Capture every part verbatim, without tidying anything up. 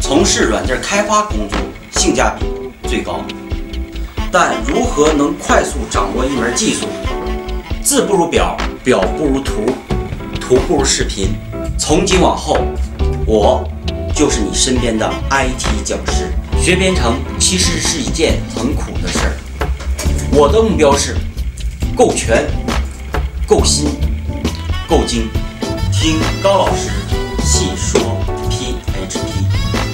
从事软件开发工作性价比最高。但如何能快速掌握一门技术？字不如表，表不如图，图不如视频。从今往后，我就是你身边的 I T 讲师。学编程其实是一件很苦的事儿。我的目标是够全、够新、够精。听高老师细说 P H P。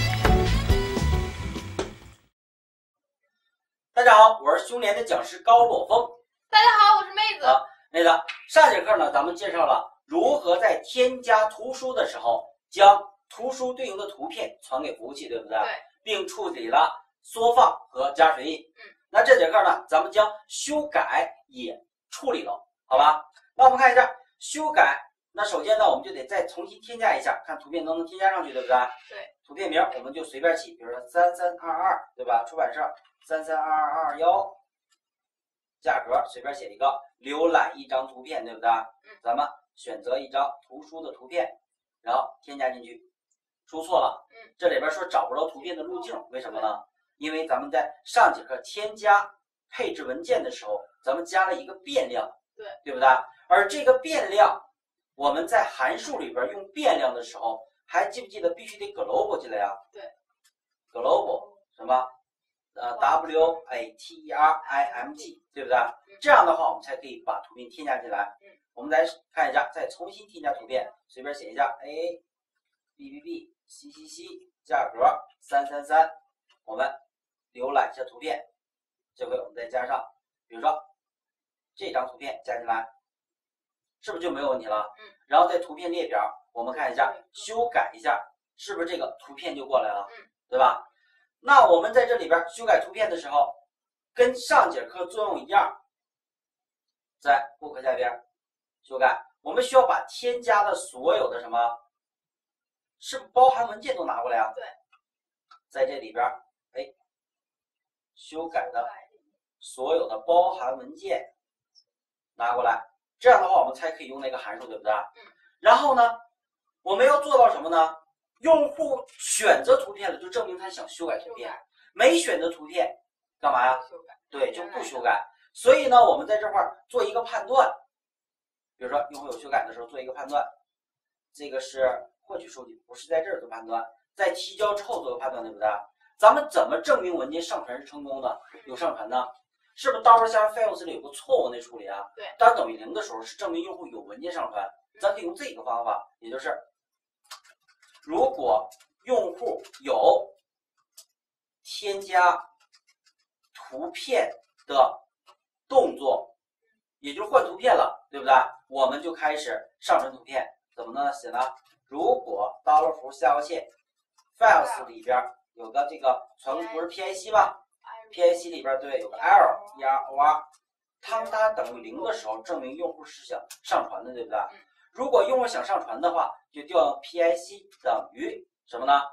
大家好，我是熊联的讲师高若峰。 大家好，我是妹子。 好，妹子，上节课呢，咱们介绍了如何在添加图书的时候，将图书对应的图片传给服务器，对不对？ 对。 并处理了缩放和加水印。 嗯。 那这节课呢，咱们将修改也处理了，好吧？那我们看一下修改。那首先呢，我们就得再重新添加一下，看图片能不能添加上去，对不对？ 对。 图片名我们就随便起，比如说三三二二，对吧？出版社三三二二二幺，价格随便写一个，浏览一张图片，对不对？ 嗯。 咱们选择一张图书的图片，然后添加进去。输错了， 嗯， 这里边说找不着图片的路径，为什么呢？因为咱们在上节课添加配置文件的时候，咱们加了一个变量， 对， 对不对？而这个变量，我们在函数里边用变量的时候，还记不记得必须得 global 进来呀？ 对 ，global 什么？呃 ，W A T E R I M G， 对不对？这样的话，我们才可以把图片添加进来。 嗯， 我们来看一下，再重新添加图片，随便写一下 A B B B C C C， 价格三三三，我们浏览一下图片，这回我们再加上，比如说这张图片加进来，是不是就没有问题了？ 嗯。 然后在图片列表，我们看一下，修改一下，是不是这个图片就过来了？ 嗯。 对吧？那我们在这里边修改图片的时候，跟上节课作用一样，在顾客下边修改，我们需要把添加的所有的什么？是不是包含文件都拿过来啊？ 对， 在这里边，哎，修改的所有的包含文件拿过来，这样的话我们才可以用那个函数，对不对？ 嗯。 然后呢，我们要做到什么呢？用户选择图片了，就证明他想修改图片；没选择图片，干嘛呀？ 修改。 对，就不修改。所以呢，我们在这块做一个判断，比如说用户有修改的时候做一个判断，这个是。获取数据不是在这儿做判断，在提交之后做个判断，对不对？咱们怎么证明文件上传是成功的，有上传呢？是不是 dollar 下 files 里有个错误那处理啊？ 对。 当等于零的时候是证明用户有文件上传，咱可以用这个方法，也就是如果用户有添加图片的动作，也就是换图片了，对不对？我们就开始上传图片，怎么呢？写呢？如果 dollar 符下划线 files 里边有个这个传不是 P I C 吧 ？P I C 里边对有个 error E R O R， 当它等于零的时候，证明用户是想上传的，对不对？如果用户想上传的话，就调用 P I C 等于什么呢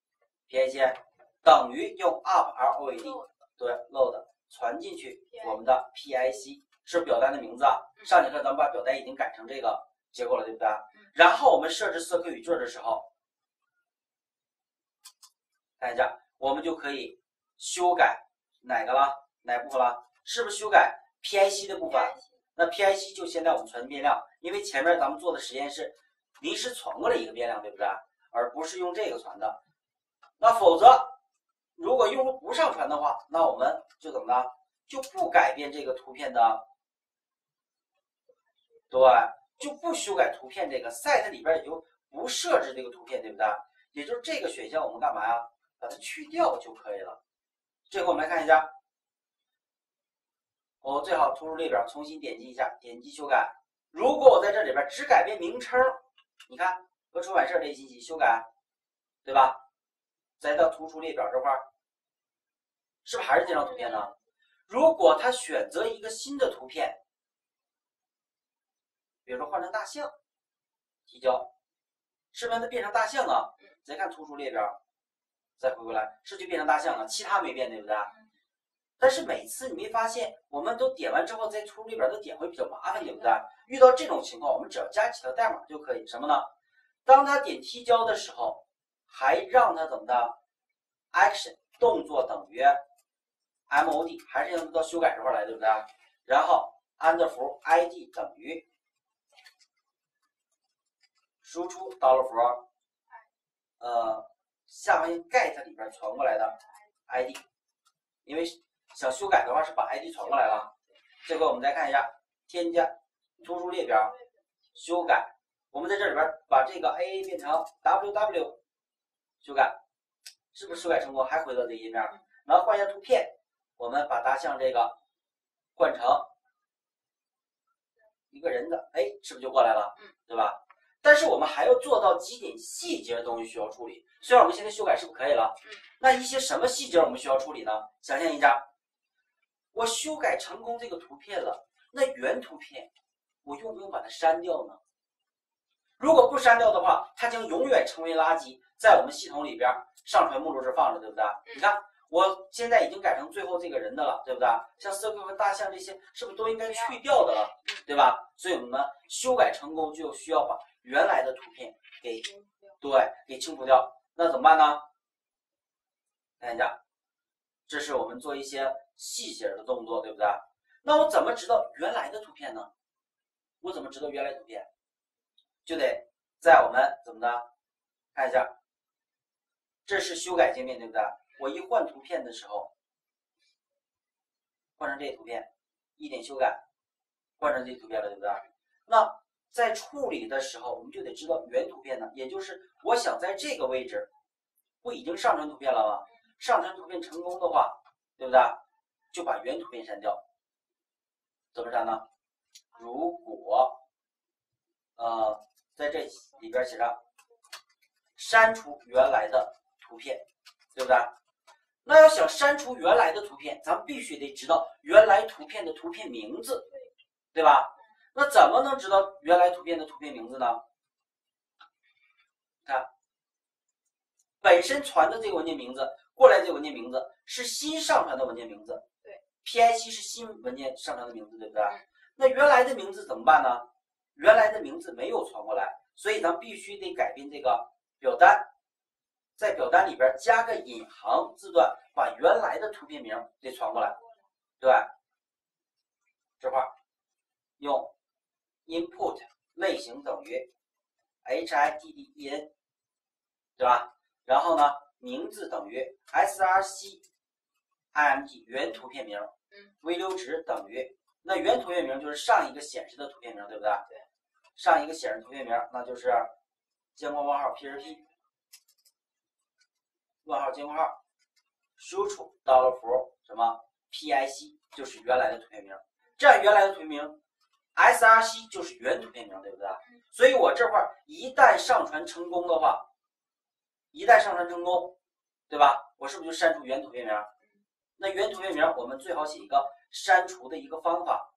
？P I C 等于用 up L O A D 对 load 传进去我们的 P I C 是表单的名字啊。上节课咱们把表单已经改成这个结构了，对不对？然后我们设置色刻语句的时候，看一下，我们就可以修改哪个了？哪部分了？是不是修改 P I C 的部分？那 P I C 就现在我们传变量，因为前面咱们做的实验是临时传过来一个变量，对不对？而不是用这个传的。那否则，如果用户不上传的话，那我们就怎么呢？就不改变这个图片的，对。就不修改图片这个 set 里边也就不设置这个图片，对不对？也就是这个选项我们干嘛呀？把它去掉就可以了。最后我们来看一下，我最好图书列表重新点击一下，点击修改。如果我在这里边只改变名称，你看和出版社这些信息修改，对吧？再到图书列表这块儿，是不是还是这张图片呢？如果他选择一个新的图片。比如说换成大象，提交，是不是它变成大象啊？再看图书列表，再回过来，是就变成大象了，其他没变，对不对？但是每次你没发现，我们都点完之后，在图书列表都点会比较麻烦，对不对？遇到这种情况，我们只要加几条代码就可以。什么呢？当他点提交的时候，还让他怎么的 action 动作等于 mod， 还是用到修改这块来，对不对？然后安德符 id 等于输出 dollar 符，呃，下划线 get 里边传过来的 id， 因为想修改的话是把 id 传过来了。这回我们再看一下，添加图书列表修改，我们在这里边把这个 A 变成 W W 修改，是不是修改成功？还回到这个页面，然后换一下图片，我们把它像这个换成一个人的，哎，是不是就过来了？对吧？但是我们还要做到几点细节的东西需要处理。虽然我们现在修改是不是可以了？那一些什么细节我们需要处理呢？想象一下，我修改成功这个图片了，那原图片我用不用把它删掉呢？如果不删掉的话，它将永远成为垃圾，在我们系统里边上传目录这放着，对不对？你看，我现在已经改成最后这个人的了，对不对？像色块和大象这些，是不是都应该去掉的了，对吧？所以我们呢，修改成功就需要把原来的图片给对给清除掉。那怎么办呢？看一下，这是我们做一些细节的动作，对不对？那我怎么知道原来的图片呢？我怎么知道原来图片？就得在我们怎么的看一下，这是修改界面，对不对？我一换图片的时候，换成这图片，一点修改，换成这图片了，对不对？那在处理的时候，我们就得知道原图片呢，也就是我想在这个位置，不已经上传图片了吗？上传图片成功的话，对不对？就把原图片删掉。怎么删呢？如果呃在这里边写上删除原来的图片，对不对？那要想删除原来的图片，咱们必须得知道原来图片的图片名字，对吧？那怎么能知道原来图片的图片名字呢？看，本身传的这个文件名字，过来这个文件名字是新上传的文件名字， 对 ，P I C 是新文件上传的名字，对不对？那原来的名字怎么办呢？原来的名字没有传过来，所以咱必须得改变这个表单，在表单里边加个引行字段，把原来的图片名得传过来，对吧？这块用 input 类型等于 hiddn， 对吧？然后呢，名字等于 src img 原图片名，微流值等于，那原图片名就是上一个显示的图片名，对不对？ 对。 上一个显示图片名，那就是尖括号 P H P 问号尖括号输出 dollar 符什么 P I C 就是原来的图片名，这样原来的图片名 S R C 就是原图片名，对不对？所以我这块一旦上传成功的话，一旦上传成功，对吧？我是不是就删除原图片名？那原图片名我们最好写一个删除的一个方法，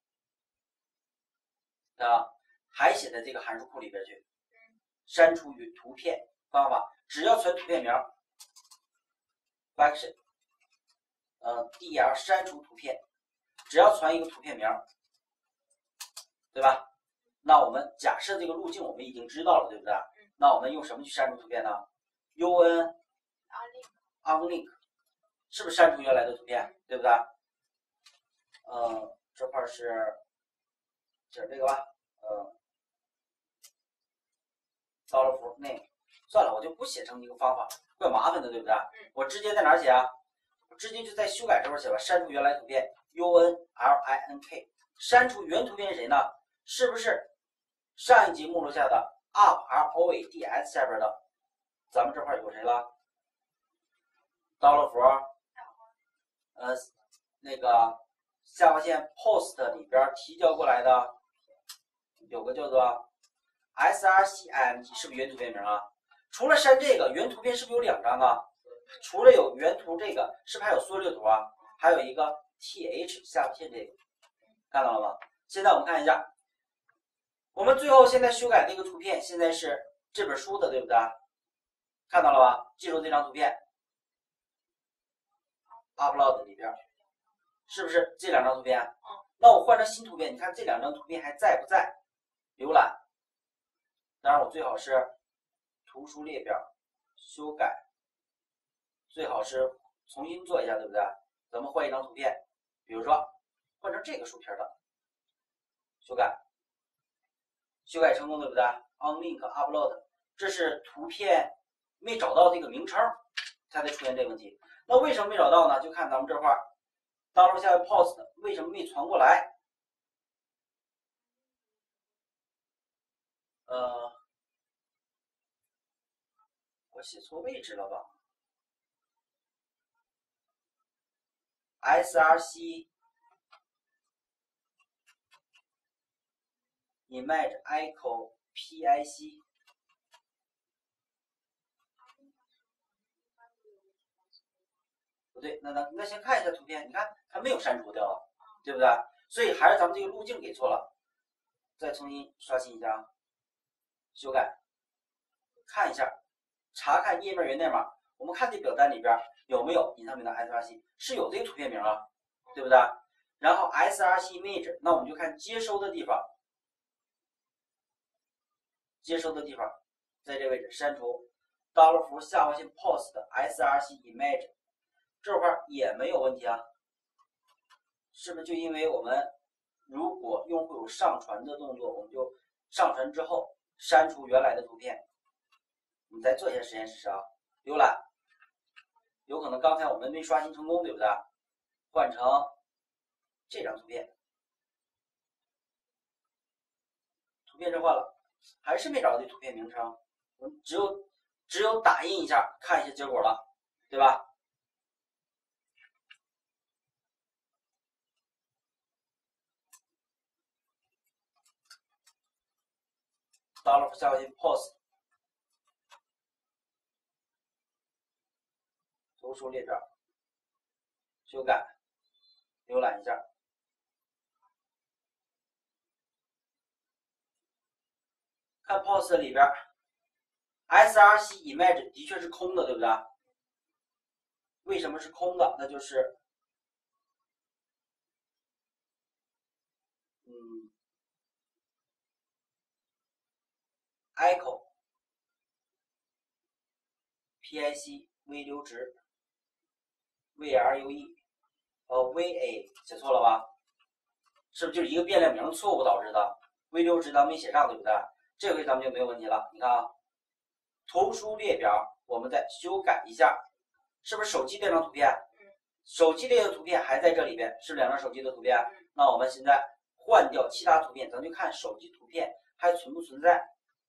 啊，还写在这个函数库里边去。删除与图片方法，只要传图片名 ，function， 呃 ，del 删除图片，只要传一个图片名，对吧？那我们假设这个路径我们已经知道了，对不对？那我们用什么去删除图片呢 ？un unlink 是不是删除原来的图片，对不对？呃，这块是写这个吧，呃。dollar 符 name， 算了，我就不写成一个方法，怪麻烦的，对不对？我直接在哪儿写啊？我直接就在修改这块写吧，删除原来图片 unlink， 删除原图片是谁呢？是不是上一级目录下的 uproads 下边的？咱们这块有谁了 ？dollar 符，呃，那个下划线 post 里边提交过来的有个叫做。src img 是不是原图片名啊？除了删这个原图片，是不是有两张啊？除了有原图这个，是不是还有缩略图啊？还有一个 th 下划线这个，看到了吗？现在我们看一下，我们最后现在修改这个图片，现在是这本书的，对不对？看到了吧？记住这张图片 ，upload 里边是不是这两张图片？那我换成新图片，你看这两张图片还在不在？浏览。当然，我最好是图书列表修改最好是重新做一下，对不对？咱们换一张图片，比如说换成这个薯片的，修改，修改成功，对不对 ？Onlink upload， 这是图片没找到这个名称，才会出现这个问题。那为什么没找到呢？就看咱们这块儿 ，dollar 下面 post 为什么没传过来？呃，我写错位置了吧 ？src image echo pic 不对，那咱那先看一下图片，你看它没有删除掉啊，对不对？所以还是咱们这个路径给错了，再重新刷新一下啊，修改，看一下，查看页面源代码，我们看这表单里边有没有隐藏名的 src， 是有这个图片名啊，对不对？然后 src image， 那我们就看接收的地方，接收的地方在这位置删除 dollar 符下划线 post src image， 这块也没有问题啊，是不是就因为我们如果用户有上传的动作，我们就上传之后删除原来的图片。我们再做一下实验试试啊，浏览，有可能刚才我们没刷新成功，对不对？换成这张图片，图片置换了，还是没找到这图片名称，我们只有只有打印一下，看一下结果了，对吧？dollar 下划线 post 图书列表，修改，浏览一下，看 post 里边 src image 的确是空的，对不对？为什么是空的？那就是嗯 echo pic v 流值 vrue 呃 va 写错了吧？是不是就是一个变量名错误导致的 ？v 流值咱没写上，对不对？这回咱们就没有问题了。你看啊，图书列表我们再修改一下，是不是手机这张图片？手机列的图片还在这里边，是两张手机的图片。那我们现在换掉其他图片，咱就看手机图片还存不存在。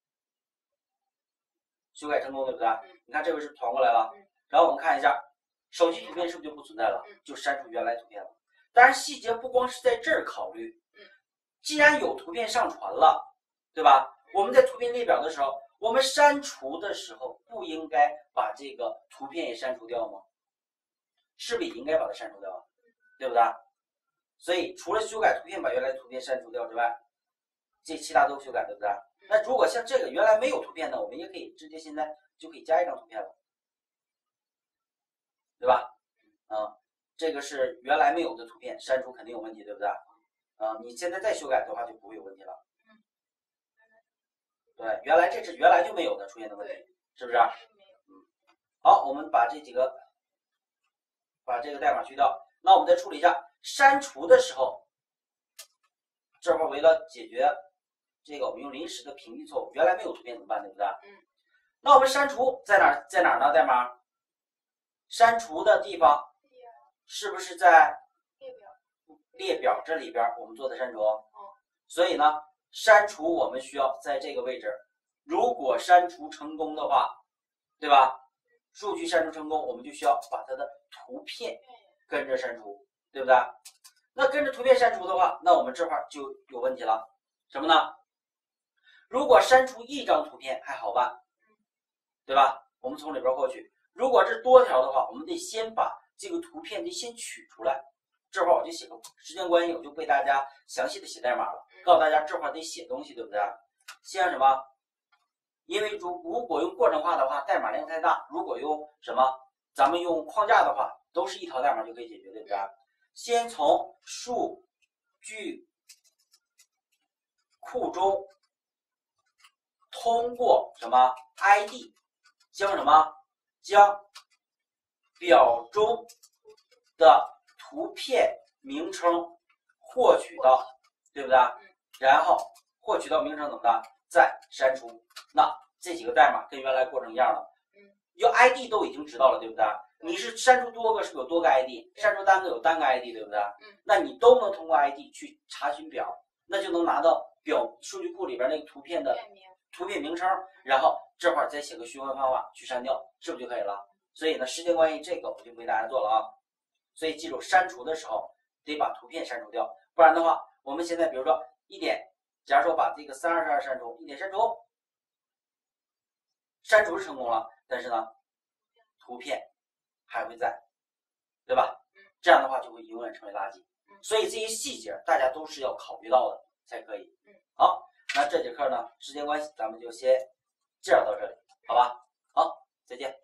修改成功，对不对？你看这回是传过来了。然后我们看一下，手机图片是不是就不存在了？就删除原来图片了。当然细节不光是在这儿考虑，既然有图片上传了，对吧？我们在图片列表的时候，我们删除的时候不应该把这个图片也删除掉吗？是不是也应该把它删除掉，对不对？所以除了修改图片把原来图片删除掉之外，这其他都修改，对不对？那如果像这个原来没有图片呢，我们也可以直接现在就可以加一张图片了，对吧？嗯，这个是原来没有的图片，删除肯定有问题，对不对？嗯，你现在再修改的话就不会有问题了。对，原来这是原来就没有的出现的问题，是不是？嗯，好，我们把这几个把这个代码去掉，那我们再处理一下删除的时候，这会儿为了解决这个，我们用临时的屏蔽错误，原来没有图片怎么办，对不对？ 嗯。 那我们删除在哪儿？在哪儿呢？代码删除的地方是不是在列表？ 列表这里边我们做的删除？嗯。所以呢，删除我们需要在这个位置。如果删除成功的话，对吧？数据删除成功，我们就需要把它的图片跟着删除，对不对？那跟着图片删除的话，那我们这块就有问题了，什么呢？如果删除一张图片还好办，对吧？我们从里边获取。如果是多条的话，我们得先把这个图片得先取出来。这块我就写个时间关系，我就为大家详细的写代码了，告诉大家这块得写东西，对不对？先什么？因为如如果用过程化的话，代码量太大；如果用什么，咱们用框架的话，都是一条代码就可以解决，对不对？先从数据库中通过什么 I D 将什么将表中的图片名称获取到，对不对？然后获取到名称怎么的，再删除。那这几个代码跟原来过程一样了。有 I D 都已经知道了，对不对？你是删除多个，是不是有多个 I D？ 删除单个有单个 I D， 对不对？那你都能通过 I D 去查询表，那就能拿到表数据库里边那个图片的图片名称，然后这块再写个循环方法去删掉，是不是就可以了？所以呢，时间关系这个我就不给大家做了啊。所以记住，删除的时候得把图片删除掉，不然的话，我们现在比如说一点，假如说把这个三二十二删除，一点删除，删除是成功了，但是呢，图片还会在，对吧？这样的话就会永远成为垃圾。所以这些细节大家都是要考虑到的才可以。好，那这节课呢，时间关系，咱们就先介绍到这里，好吧？好，再见。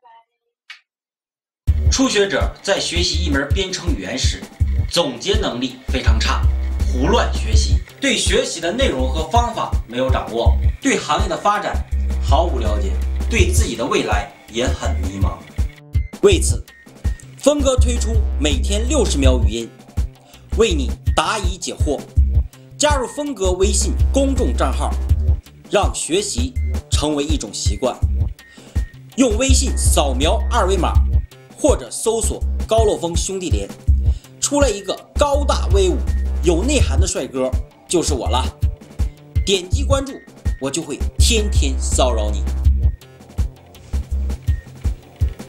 初学者在学习一门编程语言时，总结能力非常差，胡乱学习，对学习的内容和方法没有掌握，对行业的发展毫无了解，对自己的未来也很迷茫。为此，峰哥推出每天六十秒语音，为你答疑解惑。加入峰哥微信公众账号，让学习成为一种习惯。用微信扫描二维码，或者搜索高漏峰兄弟连，出来一个高大威武、有内涵的帅哥，就是我了。点击关注，我就会天天骚扰你。